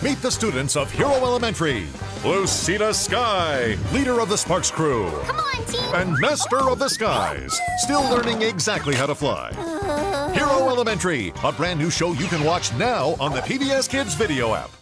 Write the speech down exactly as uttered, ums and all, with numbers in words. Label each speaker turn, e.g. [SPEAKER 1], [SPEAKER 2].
[SPEAKER 1] Meet the students of Hero Elementary. Lucina Sky, leader of the Sparks crew.
[SPEAKER 2] Come on, team.
[SPEAKER 1] And master of the skies, still learning exactly how to fly. Hero Elementary, a brand new show you can watch now on the P B S Kids video app.